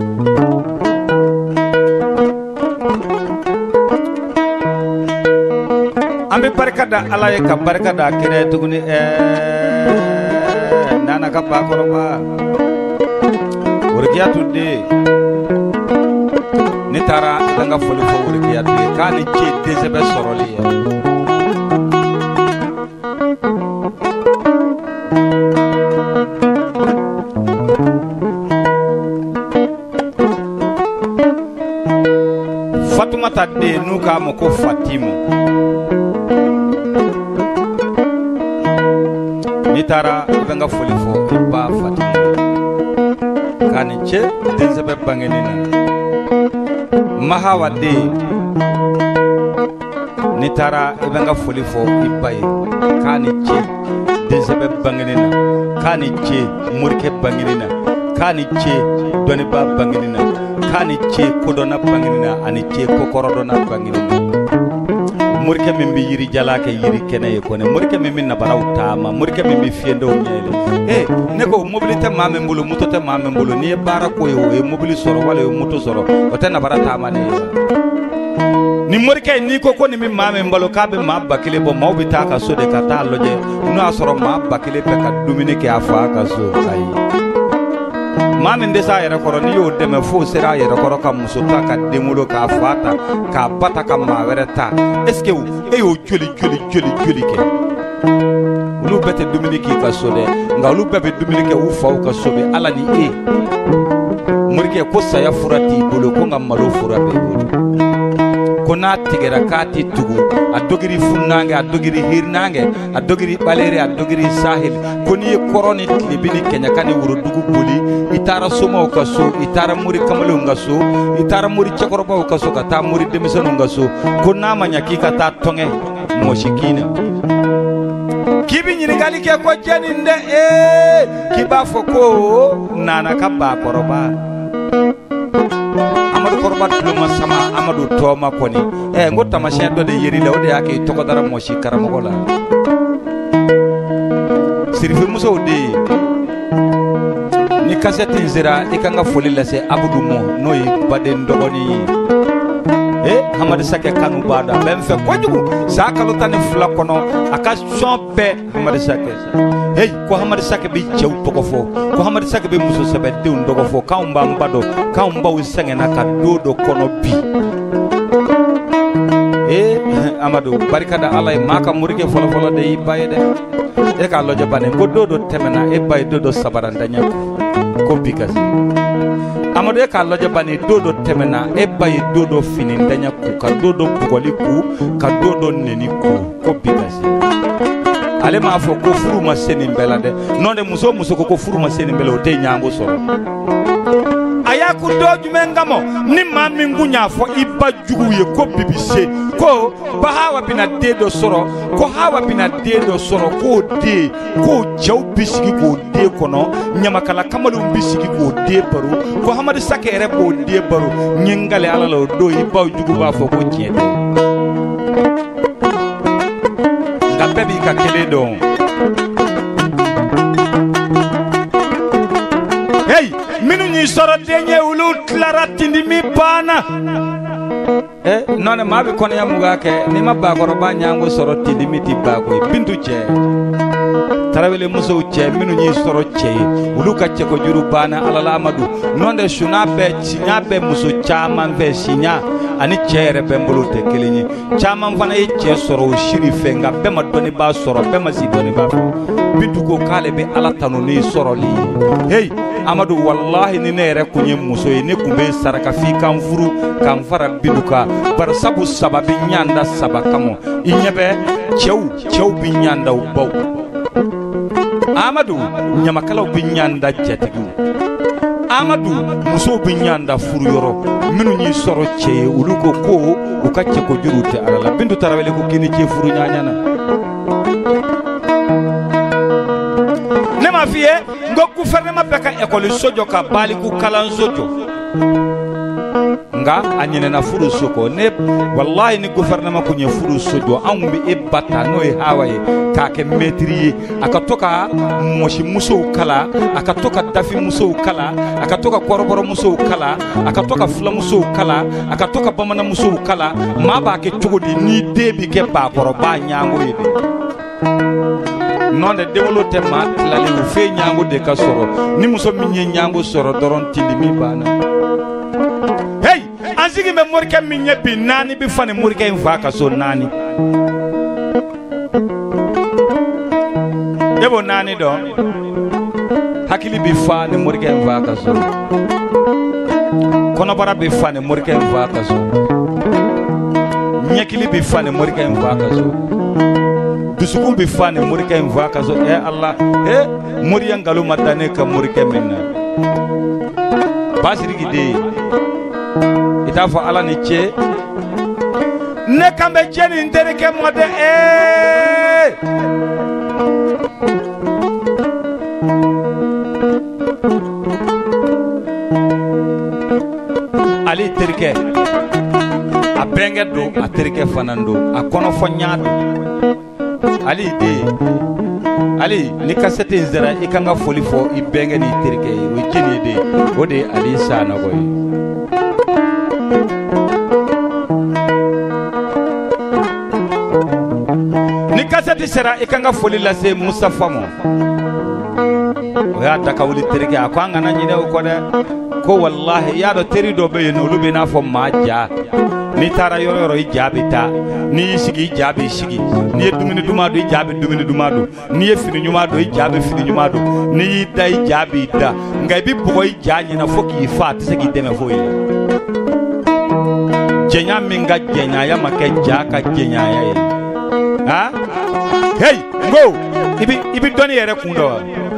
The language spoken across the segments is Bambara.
Ambe barkada ala ye ka barkada kire tuguni nana ka ba koroba urgiya tudde ni tara danga foli fo urgiya tudde kani ci dezebe soroli ya Fatumata de nuka moko Fatimu Nitara ibanga foli fo iba Fatimu kani che dezebe bangenina Mahawa de Nitara ibanga foli fo ibaye kani che dezebe bangenina kani che murke bangenina kani che doniba bangenina kani che kodona bangenina ani che kokorodona bangenina murke min bi yiri jalake yiri kene ko ne murke min na baraw tama murke min bi fiendo nyele ne ko mobilité ma men bulu mutote ma men bulu ni bara ko yo e mobili soro wala yo muto soro o tan na barata ma ne ni murke ni ko ni min ma men balo kabe ma bakile bo mawbi ta ka so de ka ta loje no asoro ma bakile pe ka dumine ke afa ka so ai Mamin desa yere koro ni yo deme fo sera yere koro ka musuta ka demulo ka fata ka bata ka mawereta eske u e yo joli ke ulu bete Dominiki ka sode nga ulu bebe Dominiki u fa ka sobe ala ni murke ko saya furati bolo ko ngamalo furabe bolo kona tigera kati tugu adogiri funnange adogiri hirnange adogiri balere adogiri sahil koni koroni libini kenya kani wuro dugu boli itara somo kaso itara muri kamalo ngaso itara muri chakoroba kaso kata muri demisono ngaso kona manyaki kata tonge moshikina kibi nyirigali ke ko janinde kiba foko nana kaba koroba Amadou Korba Duluma sama Amadou Toma koni ngota machin do de yeri la ode yake to ko dara moshi karamo la sirife muso de ni cassette zira ikanga foli la se Abdou Mo noy baden dogoni Hamad Sake kanu bada ben fe kojugu sakalo tane fula kono aka chompe Hamad Sake ko Hamad Sake bi chew to ko fo ko Hamad Sake bi muso sebe de ndogo fo kaumba mbado kaumba usengena ka dodo kono bi Amadou barikada Allah maka murike folo folo de bayde ka lojo bane ko dodo temena bay dodo sabaranda nyako ko bikas Amadou ka lojo bane dodo temena bay dodo finindanya ku ka dodo bugoli ku ka dodo neni ku ko bikas ale ma fo ko furu ma senin belade non de muso ko furu ma senin belo te nyango soro aya ku doju mengamo ni mami ngunya fo iba jugu ye ko bibise ko bahawa bina dedo soro ko hawa bina dedo soro ko de ko jaw bisigi ko de kono nyamakala kamalu bisigi ko de baru ko Hamad Sake re ko de baru nyingale alalo do iba jugu ba fo ko tiete ngabebi ka kele don minu ni soro denye ulu klaratindi mi bana none mabe kono ya mugake ni mabba koroba nyango soro tindi mi tibako bintu che tarawele muso che minu ni soro che ulu ka che ko juru bana alala Amadou nonde shunabe chinyabe muso chaman ve sinya ani chere be mbulute kelinyi chaman fana e che soro shiri fenga be ma doni ba soro be ma si doni ba bintu ko kale be ala tanu ni soro li Amadou wallahi ni nere kunye muso ne kumbe saraka fi kan furu kan fara biduka bar sabu sababi nyanda sabakamo inyebe chew bi nyanda ubaw Amadou nyamakala bi nyanda jatigu Amadou muso bi nyanda furu yoro minu ni soro che uluko ko ukache ko jurute alala bindu tarawele ko kini che furu nyanyana nema fiye ngo gouvernement beka école sojo ka bali ku kalan sojo nga anyina furu soko ne wallahi ni gouvernement ko nye furu sojo an bi e bata no e hawaye ka ke maîtrier aka toka moshi muso kala aka toka dafi muso kala aka toka koroboro muso kala aka toka fula muso kala aka toka bamana muso kala ma ba ke cogodi ni debi ke ba koro ba nyango yede non de développer ma la le fe nyango de ka soro ni muso minye nyango soro doron tilimi bana hey anzigi me morke minye bi nani bi fane morke en fa ka so nani debo nani do hakili bi fa ne morke en fa ka so kono bara bi fa ne morke en fa ka so nyekili bi fa ne morke en fa ka so dusukun bi fa ne morke en fa ka so Allah moriyan galu madane ka morke minna basiri gide ita fa ala ni che ne kambe jeni ndere ke mode ali terke a benge do a terke fanando a kono fo nyaado ali de ali ni kasete zera ikanga foli fo I benge ni terke o jeni de o de ali sana goy ni kasete sera ikanga foli la se Mustafa mo o ya takawuli terke akwanga na nyine ko de ko wallahi ya do teri do be no lubi na fo maja ni tara yoro ijabita ni sigi ijabi sigi ni dumini dumado ijabi dumini dumado ni fini nyumado ijabi fini nyumado ni da ijabi da ngai bi boy ijanyi na foki fat sigi deme foyi jenya minga jenya ya make jaka jenya ya ha hey go ibi doni yere kundo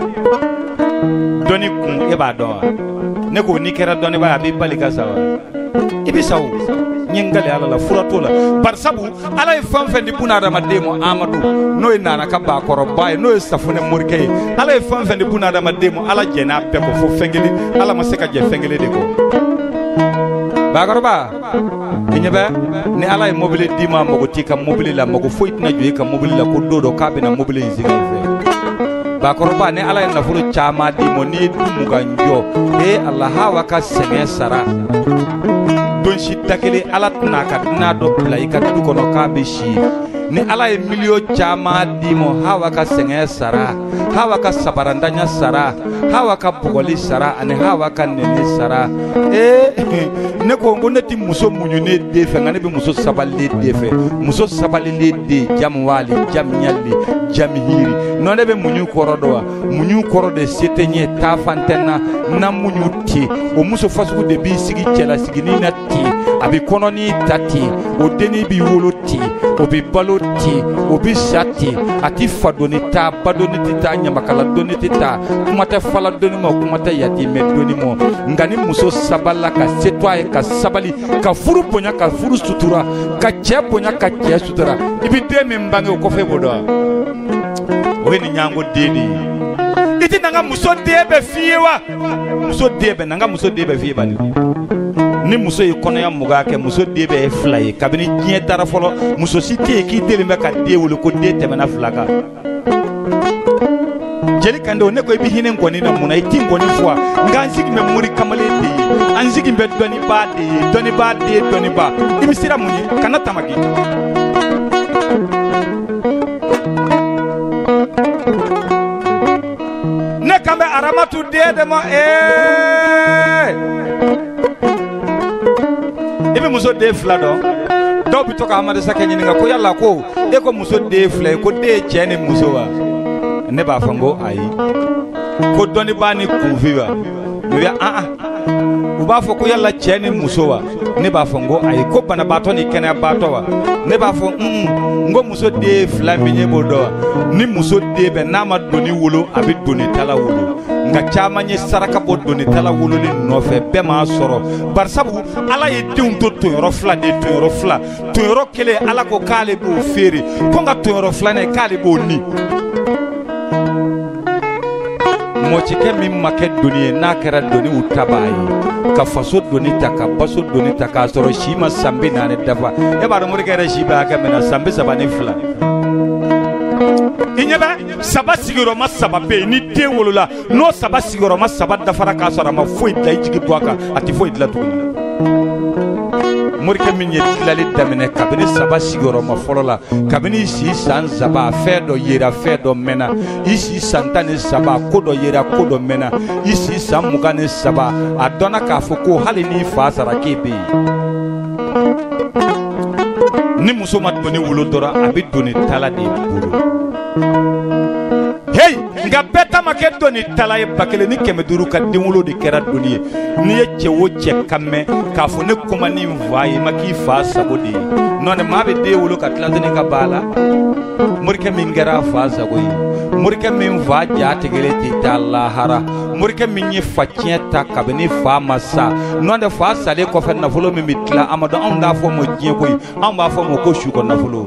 doni kun e ba do ne ko ni kera doni ba abi balika sawa ibi sawu nyingale ala la furatola bar sabu ala e fam fendi buna ramademo amadou no e nana ka ba koro bay no e safune morkey ala e fam fendi buna ramademo ala jena be ko fo fengeli ala maseka je fengeli de ko ba koro ba inyebe ni ala e mobile dima mogo tika mobile la mogo foitna joyi ka mobile la ko dodo ka be na mobile zinga fe ba koro ba ni ala e na furu chama dimo ni dumu ganjo Allah hawa ka senge sara don shi takele ala tna ka na do play ka du kono ka be shi ni ala e milio chama dimo hawa ka senge sara hawa ka sabarandanya sara hawa ka bugoli sara ani hawa ka nene sara ne ko ngonati muso munyu ne defe ngane be muso sabali defe muso sabali le de jamwali jamnyali jamhiri non be munyu korodo munyu korode setenye ta fantena na munyu ti o muso fasu de bi sigi chela sigi ni na ti abi kononi tati o deni bi woloti o bi baloti o bi shati ati fadoni ta badoni ta nyamakala doni ta kuma ta fala doni mo kuma ta yati me doni mo ngani muso sabala ka setwaye ka sabali ka furu bonya ka furu sutura ka che bonya ka che sutura ibi de me mbange ko fe bodo o ni nyango deni iti nanga muso debe fiewa muso debe nanga muso debe fie bani ni muso yi kono ya muga ke muso debe fly kabini kie dara folo muso site ki telimbe ka de wolo ko de temena flaka jeli kando ne ko bi hinen ko ni na muna iti ngoni fwa nganzigi me muri kamale de anzigi be doni ba imisira muni kana tamagi ne kambe aramatu de mo ibi muso de flado do bi to ka amade sakenyi nga ko yalla ko e ko muso de fla ko de chene muso wa ne ba fango ayi ko doni bani kuviwa ya u ba fo ko yalla chene muso wa ne ba fango ayi ko bana bato ni kene bato wa ne ba fo ngo muso de fla minye bodo ni muso de be na ma doni wolo abi doni tala wolo nga chama nye saraka bo doni tala wolo ni nofe be ma soro bar sabu ala ye diun to yoro fla de to yoro fla to yoro kele ala ko kale bo fere ko nga to yoro fla ne kale bo ni mochike min make duniye na kɛra doni utabaye ka faso doni ta ka baso doni ta ka sɔrɔ si ma sanbi naani dafa e b'a dɔn morikɛ yɛrɛ si bɛ hakɛ min na sanbi 3 ni 2 i ɲɛ bɛ saba sigiyɔrɔma 3 bɛ yen ni den wolola n'o saba sigiyɔrɔma 3 dafara k'a sɔrɔ a ma foyi dilan i jigi bɔ a kan a tɛ foyi dilan tuguni morikɛ min ye dilali daminɛ kabini 7 sigiyɔrɔma fɔlɔ la kabini i si san 3 fɛn dɔ yera fɛn dɔ mɛnna i si san 13 ko dɔ yera ko dɔ mɛnna i si san 23 a dɔnna k'a fɔ ko hali n'i fa sara k'e bɛ yen ni muso ma doni wolo dɔrɔn a bɛ doni tala de bolo hey nka bɛɛ ta ma kɛ doni tala ye 1500 ka den wolo de kɛra doni ye n'i ye cɛ o cɛ kan mɛn k'a fɔ ne kuma ni n fa ye ma k'i fa sago de ye nɔn maa bɛ den wolo ka tila deni ka b'a la morikɛ min kɛra a fa sago ye morikɛ min fa ja tigɛlen tɛ taa lahara morikɛ min ye fa tiɲɛ ta kabini fa ma sa nɔn tɛ fa salen kɔfɛ nafolo min bɛ tila amadu anw t'a fɔ mo diɲɛ koyi anw b'a fɔ mo ko su kɔ nafolo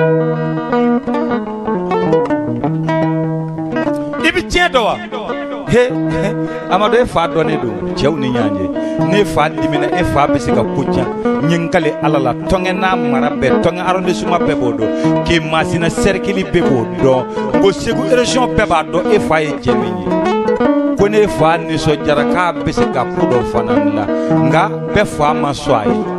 i bɛ tiɲɛ dɔn wa he amadu e fa dɔnnen don cɛw ni ɲɔgɔn cɛ ne fa dimina e fa bɛ se ka ko ca ɲinkali ala la tɔngɛ n'a mara bɛɛ tɔngɛ arrondissement bɛɛ b'o dɔn k'i masina cercle bɛɛ b'o dɔn ko segu région bɛɛ b'a dɔn e fa ye cɛ min ye ko ne fa nisɔndiyara k'a bɛ se ka ko dɔ fana la nka bɛɛ fa ma sɔn a ye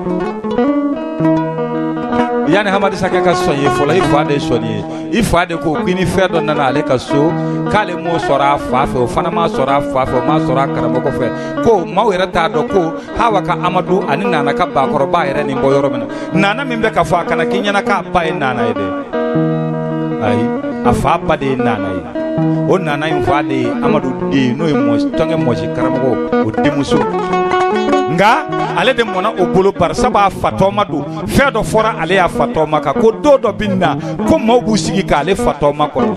yani hamadi sakɛ ka sɔn ye fɔlɔ i fa de sɔn ye i fa de ko k'i ni fɛn dɔ nana ale ka so k'ale m'o sɔrɔ a fa fɛ o fana m'a sɔrɔ a fa fɛ o m'a sɔrɔ a karamɔgɔ fɛ ko maaw yɛrɛ t'a dɔn ko hawa ka amadu ani nana ka bakɔrɔba yɛrɛ nin bɔ yɔrɔ min na nana min bɛ ka fɔ a kana k'i ɲɛna k'a ba ye nana ye dɛ ayi a fa ba de ye nana ye o nana in fa de ye amadu de ye n'o ye tɔngɛ mɔsi karamɔgɔ o denmuso nga ale de mɔna o bolo barisa b'a fatɔma don fɛn dɔ fɔra ale y'a fatɔma kan ko don dɔ bɛ na ko maaw b'u sigi k'ale fatɔma kɔnɔ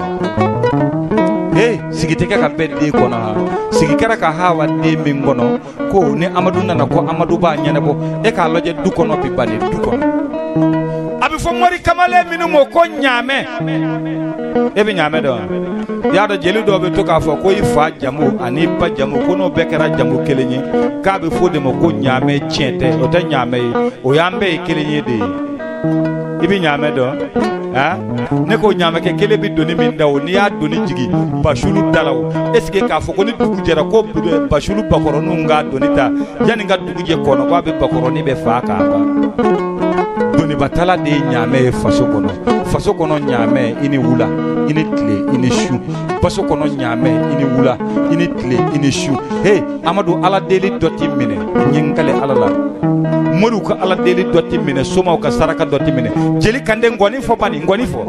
sigi tɛ kɛ ka bɛɛ den kɔnɔ ha sigi kɛra ka hawa den min kɔnɔ ko ni amadu nana ko amadu b'a ɲɛnabɔ e k'a lajɛ du kɔnɔ bi bali du kɔnɔ a bɛ fɔ mori kamalen minnu ma ko ɲaamɛ e bɛ ɲaamɛ dɔn wa y'a dɔn jeli dɔw bɛ to k'a fɔ ko i fa jamu ani ba jamu ko n'o bɛɛ kɛra jamu kelen ye k'a bɛ fɔ de ma ko ɲaamɛ tiɲɛ tɛ o tɛ ɲaamɛ ye o y'an bɛɛ ye kelen ye de ye i bɛ ɲaamɛ dɔn ne ko ɲaamɛkɛ kelen bɛ doni min da o n'i y'a doni jigi basulu da la o est-ce que k'a fɔ ko ni dugu jɛra ko basulu bakɔrɔninw k'a doni ta yanni ka dugu jɛ kɔnɔ k'a bɛ bakɔrɔnin bɛ fa k'a ban donibatala de ye ɲaamɛ ye faso kɔnɔ ɲaamɛ i ni wula i ni tile i ni su baso kɔnɔ ɲaamɛ i ni wula i ni tile i ni su he amadu ala deli dɔ t'i minɛ ɲinkale ala la moriw ka ala deli dɔ t'i minɛ somaw ka saraka dɔ t'i minɛ jeli kande ngɔni fɔ bani ngɔni fɔ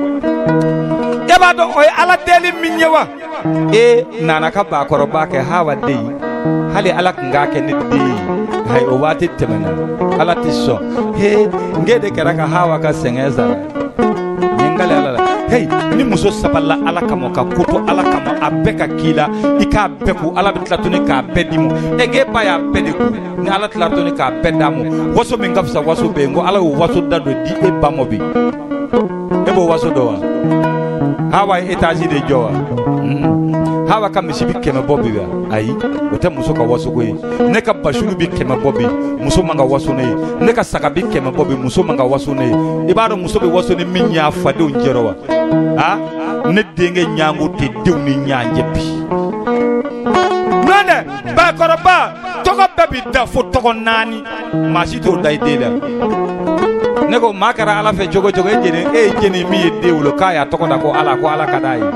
e b'a dɔn o ye ala deli min ye wa nana ka bakɔrɔba kɛ hawa den hali ala tun k'a kɛ ne den ye hayi o waati tɛmɛna ala tɛ sɔn nge de kɛra ka hawa ka sɛgɛn sara ɲinkale ala la hey ni muso sabala ala kama ka koto ala kama a bɛɛ ka k'i la i k'a bɛɛ ko ala bɛ tila tuguni k'a bɛɛ di mu k'e ba y'a bɛɛ de ko ni ala tila tuguni k'a bɛɛ d'a mu waso min ka fisa waso bɛ yen ko ala y'o waso da dɔ di e ba mɔ bi e b'o waso dɔn wa hawa ye étage de jɔ wa hawa ka misi bi 100 bɔ bi wa ayi o tɛ muso ka waso ko ye ne ka basulu bi 100 bɔ bi muso man ka waso ne ye ne ka saga bi 100 bɔ bi muso man ka waso ne ye i b'a dɔn muso bɛ waso ni min y'a fadenw jɛra wa ne denkɛ ɲango tɛ denw ni ɲɔgɔn cɛ bi n'o tɛ bakɔrɔba tɔgɔ bɛɛ bi da fo tɔgɔ 4 maa si t'o da i den la ne ko maa kɛra ala fɛ cogo cogo e ye jeni min ye den wolo k'a y'a tɔgɔ da ko ala ka d'a ye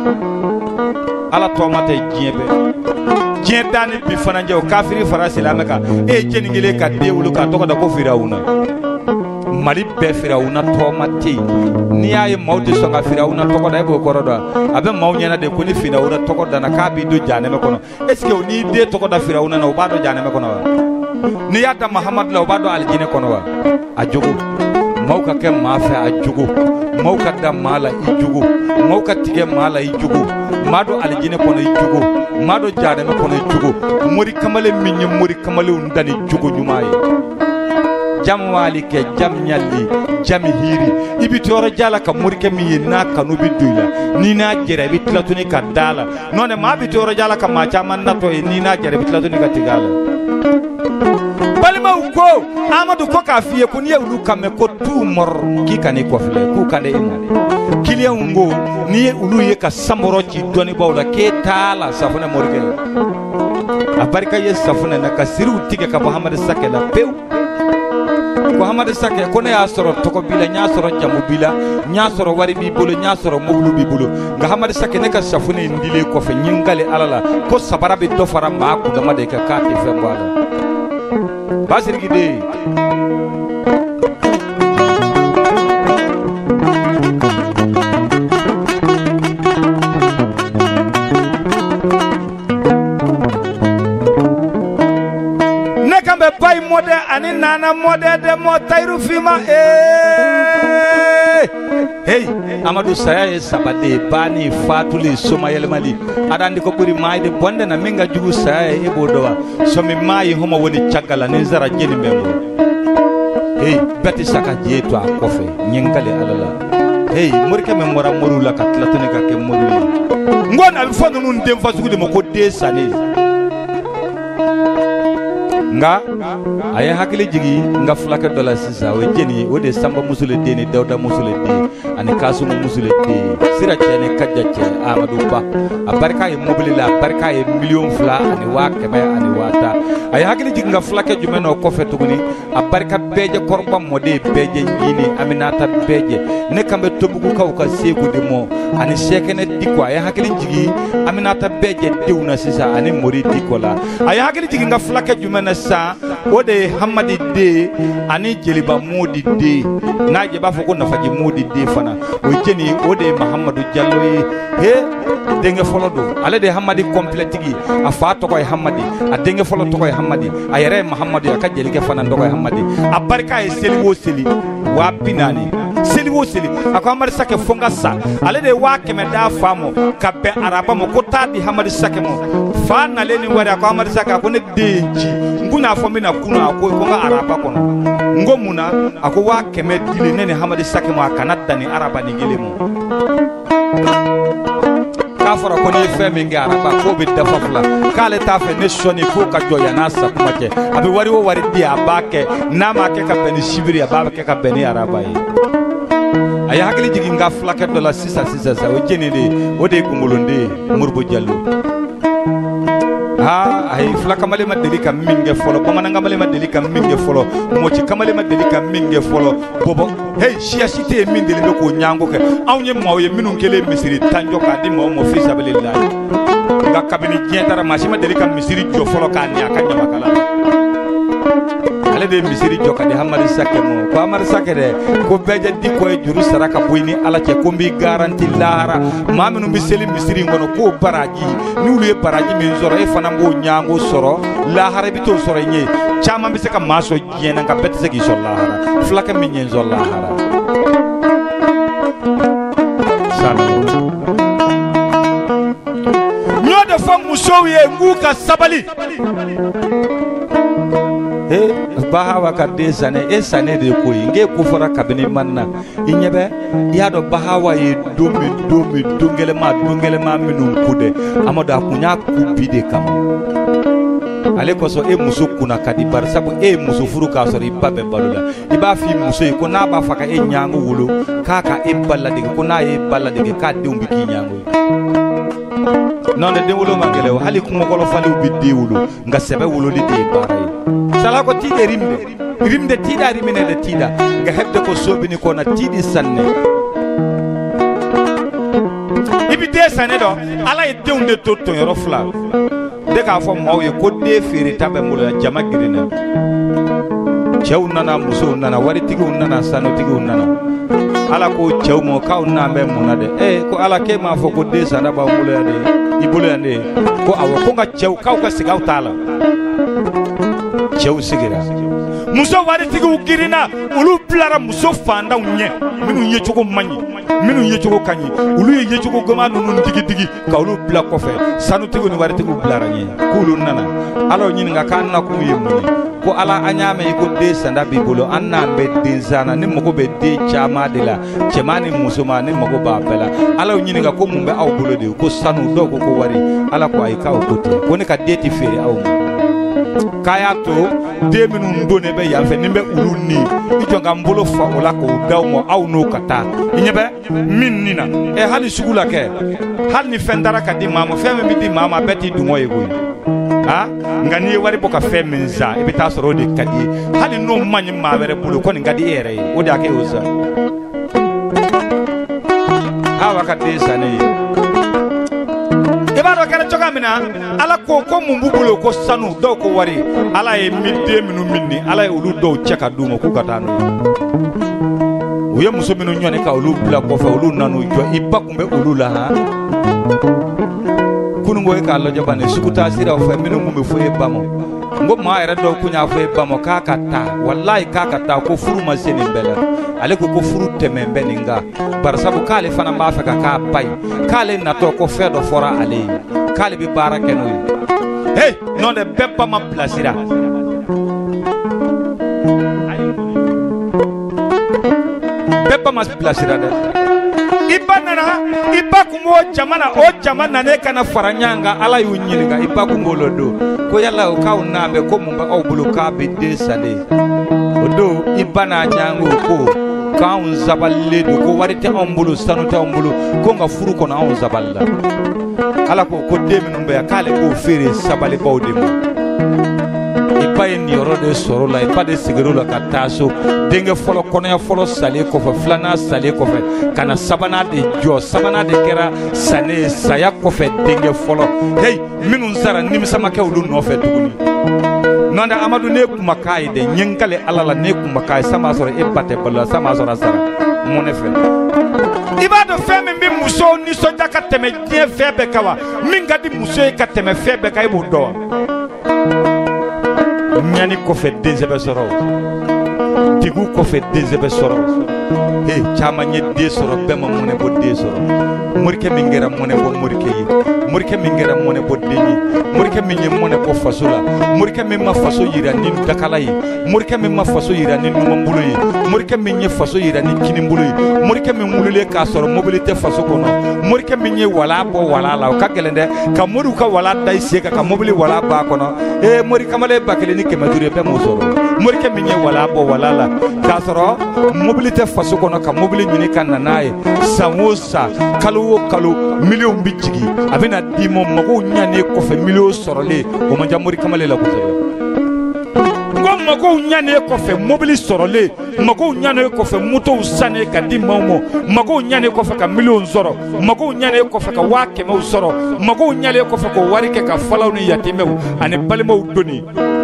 ala tɔma tɛ diɲɛ bɛɛ diɲɛ da ni bi fana jɛ o kafiri fara silamɛ kan e ye jeni kelen ka den wolo k'a tɔgɔ da ko firawuna mali bɛɛ firawuna tɔma tɛ yen n'i y'a ye maaw tɛ sɔn ka firawuna tɔgɔ da e b'o kɔrɔ dɔn a bɛ maaw ɲɛna de ko ni firawuna tɔgɔ danna k'a b'i don jahanɛmɛ kɔnɔ est-ce que n'i den tɔgɔ da firawuna na o b'a dɔn jahanɛmɛ kɔnɔ wa n'i y'a da mahamadu la o b'a dɔn alijinɛ kɔnɔ wa a jogo maaw ka kɛ maa fɛ a jogo maaw ka da maa la i jogo maaw ka tigɛ maa la i jogo maa dɔ alijinɛ kɔnɔ i jogo maa dɔ jahanɛmɛ kɔnɔ i jogo mori kamalen min ye mori kamalenw da ni jogo ɲuman ye jam wali ke jam nyalli jam hiri ibi toro jala ka murke mi na kanu biduya ni na jere bitlatuni ka dala none ma bi toro jala ka ma chaman na to ni na jere bitlatuni ka tigala balima uko amadu ko ka fiye kuni ulu kame ko tu mor ki kane ko fle ku kande imane kiliya ngo ni ulu ye ka samoro ci doni bawla ke tala safuna morge abarka ye safuna na ka siru tige ka muhammad sakela pew ko hamade sakke ko ne asoro toko bila nya soro jamu bila nya soro wari bi bolo nya soro mobulu bi bolo nga hamade sakke ne ka safune ndile ko fe nyingale alala ko sabara be do fara ma ku dama de ka kati fe mbala basir gide bay mode ani nana mode de mo tayru fima hey Amadou Saya e sabade bani fatuli soma yelmali adandi ko buri mayde bonde na minga jugu Saya e bodowa somi mayi homo woni ciagala ni zara jeni memo hey beti saka jeto a kofe nyengale alala hey murke me mora morula ka tlatoni ka ke moruli ngona bi fondo nun dem fasugude mo ko desane nga aya hakili jigi nga flaka dola sisa we jeni wode samba musule deni dawda musule de ani kasumu musule de sira chene kajjache Amadou Ba abarka e mobile la barka e million fla ani wa kebe ani wata aya hakili jigi nga flaka jumeno ko fetuguni abarka beje korba mode beje ngini Aminata beje ne kambe tobugu kaw ka segu de mo ani sekene diko aya hakili jigi Aminata beje diwna sisa ani mori dikola aya hakili jigi nga flaka jumena sa ode Hamadi de ani jeliba modi de na je ba foko na faji modi de fana o jeni ode Muhammadu Jallo he denge folodo ale de Hamadi completigi afa to koy Hamadi a denge folo to koy Hamadi ayere Muhammadu ka jelike fana ndo koy Hamadi abarka e seli wo seli wa pinani seli wo seli akwa Hamadi sake fonga sa ale de wa keme da famo ka be araba mo ko tadi Hamadi sake mo fa na leni wari akwa Hamadi sake ko ne deji nguna fo mina kuna ko nga araba kono ngomuna ako wa keme dile nene Hamadi sake mo akanada ni araba ni gelemo kafara ko ni femi ngi araba ko be dafa fula kale ta fe ne shoni ko ka joya na sa kuma ke abi wari wo wari dia abake na ma ke ka beni shibiri abake ka beni araba yi aya hakili jigi nga flaka dola sisa sa o jeni de o de kumulonde Murbo Jallo ha ay flaka male ma delika minge folo bamananga male ma delika minge folo mochi kamale ma delika minge folo bobo hey shia shite min dele ko nyango ke awnye mawe minun kele misiri tanjo ka di mo fisa bilillah ga kabini jentara mashi ma delika misiri jo folo ka ni akanya makala ale de misiri jo ka de Hamadi sake mo ko Hamadi sake de ko beje di ko e juru saraka boyni ala ce ko mbi garanti lara maminu bi seli misiri ngono ko baraji ni ulu e baraji min zoro e fana ngo nyango soro lahara bi to soro nye chama bi se ka maso jena ka bette se ki so lahara flaka min nyen zo lahara sana nyode fam musowiye nguka sabali bahawa ka de sane e sane de ko nge ko fara kabini manna inyebe ya do bahawa e domi dungele ma minun kude amoda kunya kubide kam ale ko so e muso kuna kadi bar sabu e muso furu ka so ri babe balula iba fi muso ko na ba faka e nyango wulu kaka e balla de ko na e balla de ka de umbi ki nyango non de wulu mangele hali kuma ko lo fali ubi de wulu nga sebe wulu li de baray sala ko tide rimde tida rimine de tida nga hebde ko sobini ko na tidi sanne ibi de sanne do ala e deunde toto yoro fla de ka fo mawye ko de feri tabe mula jama girina cew nana muso nana wari tigi nana sano tigi nana ala ko cew mo ka unna be mona de ko ala ke ma fo ko de sanna ba mula de ibule ande ko awo ko nga cew ka ka sigaw tala cɛw sigira muso waritigiw girinna olu bilara muso fandaw ɲɛ minnu ye cogo man ɲi minnu ye cogo ka ɲi olu ye yecogo goma ninnu digi ka olu bila kɔfɛ sanutigiw ni waritigiw bilara ɲɛ k'olu nana ala ɲininka k'an na kun ye mun ye ko ala an y'a mɛn i ko den sanda b'i bolo an n'an bɛ den zana ne mago bɛ den caman de la cɛman ni musoman ne mago b'a bɛɛ la ala ɲininka ko mun bɛ aw bolo de ko sanu dɔw ko wari ala ko ayi k'aw ko tɛ ko ne ka den tɛ feere aw ma k'a y'a to den minnu donnen bɛ yan fɛ ni bɛ olu ni i jɔn ka n bolo fa o la k'o d'aw ma aw n'o ka taa i ɲɛ bɛ min nin na hali sugu la kɛ hali ni fɛn taara ka di maa ma fɛn min bɛ di maa ma a bɛɛ t'i dungɔ ye koyi nka n'i ye wari bɔ ka fɛn min san i bɛ taa sɔrɔ o de ka di ye hali n'o man ɲi maa wɛrɛ bolo ko nin ka di e yɛrɛ ye o de y'a kɛ y'o san awa ka den san ne ye i b'a dɔn kɛra cogoya min na ala ko mun b'u bolo ko sanu dɔw ko wari ala ye den minnu min ni ala ye olu dɔw cɛ ka d'u ma k'u ka taa n'u ye u ye muso minnu ɲɔni ka olu bila kɔfɛ olu nan'u jɔ i ba tun bɛ olu la han kunungo ye k'a lajɛ bani sugu taa siraw fɛ minnu kun bɛ fɔ e ba ma n ko maa yɛrɛ dɔw kun y'a fɔ e ba ma k'a ka taa walayi k'a ka taa ko furu ma se nin bɛɛ la ale ko furu tɛmɛ bɛ nin kan barisabu k'ale fana b'a fɛ ka k'a ba ye k'ale natɔ ko fɛn dɔ fɔra ale ye k'ale bɛ baara kɛ n'o ye hey n'o tɛ bɛɛ ba ma bilasira bɛɛ ba ma bilasira dɛ i ba nana i ba kun b'o jama nane kana fara ɲɔgɔn kan ala y'u ɲininka i ba kun b'o lo don ko yala o k'aw n'a mɛn ko mun bɛ aw bolo k'a bɛ den salen o don i ba n'a ɲɔgɔn ko k'anw sabalilen don ko wari tɛ anw bolo sanu tɛ anw bolo ko nka furu kɔnɔ anw sabalila ala ko den minnu bɛ yan k'ale k'o feere sabalibaw de ma i ba ye nin yɔrɔ de sɔrɔ la i ba de sigir'o la ka taa so denkɛ fɔlɔ kɔnɔya fɔlɔ salen kɔfɛ filanan salen kɔfɛ ka na sabanan de jɔ sabanan de kɛra sanen ye saya kɔfɛ denkɛ fɔlɔ hey minnu sara nimisa ma kɛ olu nɔfɛ tuguni n'o tɛ amadu ne kuma k'a ye dɛ n ye n kale ala la ne kuma k'a ye san b'a sɔrɔ e ba tɛ balo la san b'a sɔrɔ a sara mun ne fɛ i b'a dɔn fɛn min bɛ musow nisɔndiya ka tɛmɛ diɲɛ fɛn bɛɛ kan wa min ka di muso ye ka tɛmɛ fɛn bɛɛ kan e b'o dɔn wa ɲani kɔfɛ densɛbɛ sɔrɔ tigiw kɔfɛ densɛbɛ sɔrɔ caman ye den sɔrɔ bɛɛ ma mɔnɛ bɔ den sɔrɔ morikɛ min kɛra mɔnɛ bɔ morikɛ ye morikɛ min kɛra mɔnɛ bɔ den ye morikɛ min ye mɔnɛ bɔ faso la morikɛ min ma faso yira ni dakala ye morikɛ min ma faso yira ni numanbolo ye morikɛ min ye faso yira ni kinibolo ye morikɛ min wululen k'a sɔrɔ mobili tɛ faso kɔnɔ morikɛ min ye wala bɔ wala la o ka gɛlɛn dɛ ka moriw ka wala da i sen kan ka mobili wala b'a kɔnɔ mori kamalen 1000 ni 500 ye bɛɛ m'o sɔrɔ morikɛ min ye wala bɔ wala la k'a sɔrɔ mobili tɛ faso kɔnɔ ka mobili ɲini ka na n'a ye san o san kalo o kalo miliyɔn bɛ jigin a bɛ na d'i ma mɔgɔw ɲanen kɔfɛ miliyɔn sɔrɔlen o man ca mori kamalen la kosɛbɛ n ko mɔgɔw ɲanen kɔfɛ mobili sɔrɔlen mɔgɔw ɲanen kɔfɛ motow sannen ka di maaw ma mɔgɔw ɲanen kɔfɛ ka miliyɔn sɔrɔ mɔgɔw ɲanen kɔfɛ ka 500 sɔrɔ mɔgɔw ɲanen kɔfɛ ka wari kɛ ka falaw ni yatimɛw ani balimaw doni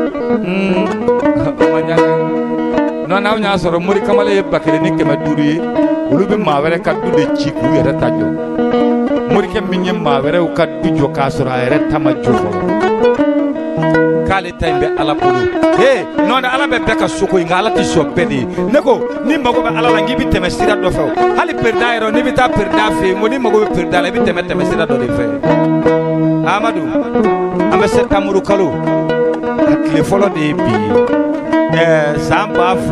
non n'aw y'a sɔrɔ mori kamalen ye 1000 ni 500 ye olu bɛ maa wɛrɛ ka du de ci k'u yɛrɛ ta jɔ morikɛ min ye maa wɛrɛw ka du jɔ k'a sɔrɔ a yɛrɛ ta ma jɔ fɔlɔ k'ale ta in bɛ ala bolo non tɛ ala bɛ bɛɛ ka soko in nka ala tɛ sɔn bɛɛ de ye ne ko ni mago bɛ ala la n k'i bɛ tɛmɛ sira dɔ fɛ hali perida yɛrɛ n'i bɛ taa perida fɛ yen ko ni mago bɛ perida la i bɛ tɛmɛ sira dɔ de fɛ amadu an bɛ sɛtamuru kalo a tile fɔlɔ de ye bi ye san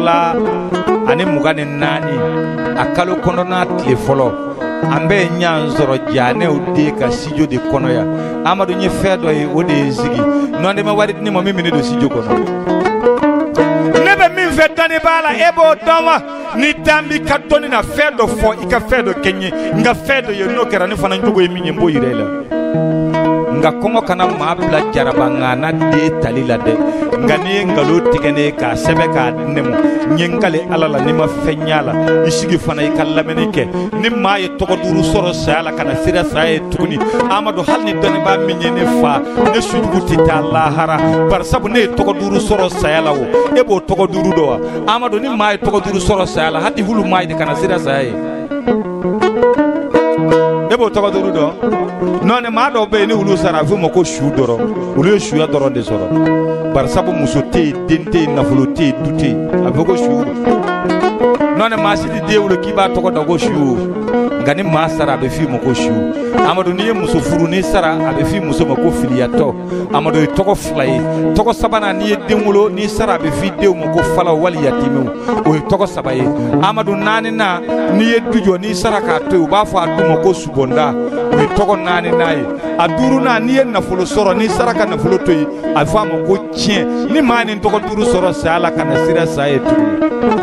2024 a kalo kɔnɔna tile fɔlɔ an bɛ ɲan sɔrɔ janɛw de ka studio de kɔnɔ yan amadu ye fɛn dɔ ye o de ye sigi n'o tɛ ma wari di ne ma min bɛ ne don studio kɔnɔ ne bɛ min fɛ dɔnni b'a la e b'o dɔn wa ni dan b'i ka dɔnni na fɛn dɔ fɔ i ka fɛn dɔ kɛ n ye n ka fɛn dɔ ye n'o kɛra ne fana jogo ye min ye n b'o yira i la nka kɔngɔ kana maa bila jaraba nka na den tali la dɛ nka n'i ye nkalon tigɛ ne ye k'a sɛbɛn k'a di ne ma n ye n kale ala la n'i ma fɛn ɲ'a la i sigi fana i ka lamɛnni kɛ ni maa ye tɔgɔ duuru sɔrɔ saya la ka na sira saya ye tuguni amadu hali ni dɔnnibaa min ye ne fa ne sujugu tɛ taa lahara barisabu ne ye tɔgɔ duuru sɔrɔ saya la o e b'o tɔgɔ duuru dɔn wa amadu ni maa ye tɔgɔ duuru sɔrɔ saya la hali hulu maa ye de ka na sira saya ye e b'o tɔgɔ dɔrɔn dɔn non ne maa dɔw bɛ yen ni olu sara a bɛ f'o ma ko su dɔrɔn olu ye suya dɔrɔn de sɔrɔ bari sabu muso tɛ yen den tɛ yen nafolo tɛ yen du tɛ yen a bɛ fɔ ko su non ne maa si tɛ den wolo k'i b'a tɔgɔ da ko su nka ni maa sara a bɛ f'i ma ko su Amadu n'i ye muso furu ni sara a bɛ f'i muso ma ko filiyatɔ Amadu ye tɔgɔ 2 ye tɔgɔ 3nan n'i ye den wolo ni sara a bɛ f'i denw ma ko falaw wali yatimɛw o ye tɔgɔ 3 ye Amadu 4nan n'i ye du jɔ n'i sara k'a to yen u b'a fɔ a du ma ko subɔnda o ye tɔgɔ 4nan ye a 5nan n'i ye nafolo sɔrɔ n'i sara ka nafolo to yen a bɛ fɔ a ma ko tiɲɛ ni maa ni tɔgɔ 5 sɔrɔ saya la ka na sira sa ye tuguni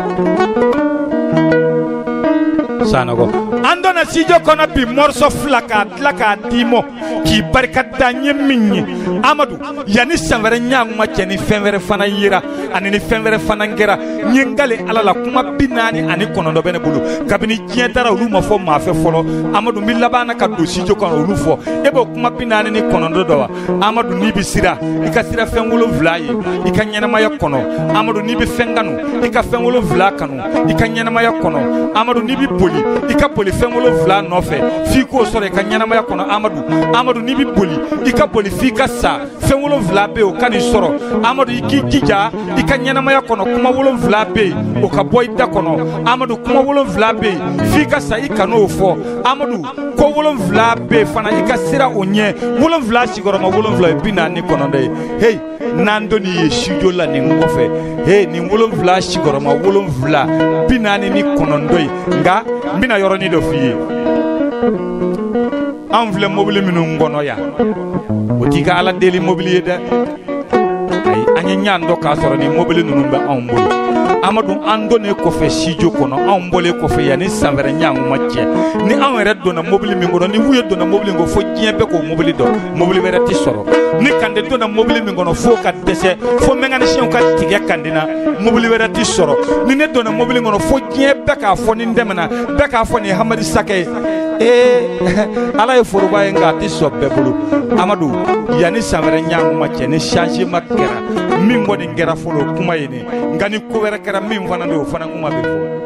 Sanogo andona sijo kono bi morso flaka tlaka dimo ki barka danye minni Amadu yani sanvere nyanguma cheni fenvere fana yira ani ni fenvere fana ngera nyengale alala kuma binani ani konondo bene bulu kabini tientara ulu mafo mafe folo Amadu mi labana ka do sijo kono ulu fo ebo kuma binani ni konondo dowa Amadu ni bisira ikasira fenwolo vlaye ikanyana ya kono Amadu ni bi fenganu ikafenwolo vla kanu ikanyana ya kono Amadu ni bi boli ika boli fengolo vla nofe fi ko sore ka nyanamaya kono Amadu ni bi boli ika boli fi ka sa fengolo vla be o kan soro Amadu iki jija ika nyanamaya kono kuma wolo vla be o ka boy da kono Amadu kuma wolo vla be fi ka sa ika no fo Amadu ko wolo vla be fana ika sira onye wolo vla sigoro ma wolo vla bina ni kono de hey nando ni yeshijo la ni ngofe hey ni wolo vla sigoro ma wolo vla bina ni kono ndoi nga mbina yoroni do fiye anvle mobile minu ngono ya otika ala deli mobile de ay anya nyando ka soro ni mobile nunu ba anbolo Amadu andone ko fe sijo kono anbole ko fe ya ni sanvere nyangu mache ni anwere do na mobile mi ngono ni wuye do na mobile ngo fo jiebe ko mobile do mobile bere ti soro ni kande do na mobile mi ngono fo ka dese fo mengane shi ka tige kandina mobile bere ti soro ni ne do na mobile ngono fo jiebe ka fo ni ndemna be ka fo ni hamadi sake ala ye foroba ye nga ti sobbe bulu Amadu yani sanvere nyangu mache ni change makera min woni ngera folo kuma yene ngani ko wera kera min fana do fana kuma be fo